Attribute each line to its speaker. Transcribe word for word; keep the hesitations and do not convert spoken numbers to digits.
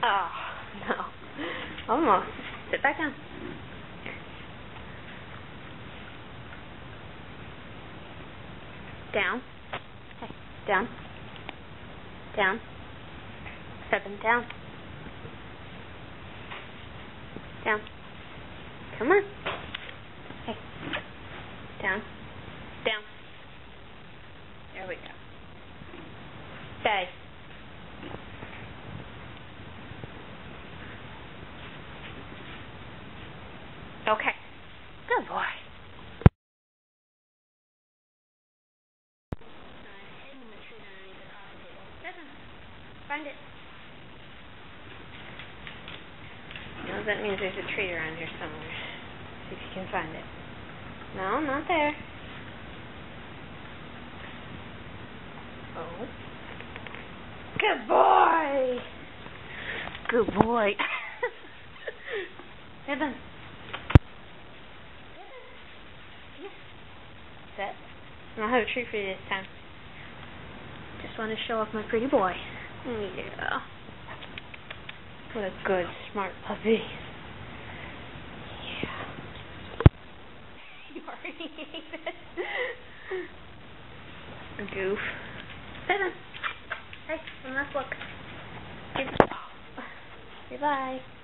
Speaker 1: Oh, no. Almost. Sit back down. Down. Hey, down. Down. Seven, down. Down. Come on. Hey. Down. Down. There we go. Stay. Okay. Good boy. Find it. You know, that means there's a tree around here somewhere. See if you can find it. No, not there. Oh. Good boy. Good boy. Pippin. Set. I'll have a treat for you this time. Just want to show off my pretty boy. Yeah. What a good, smart puppy. Yeah. You already ate it. Goof. Pippin. Hey, one last look. Say bye.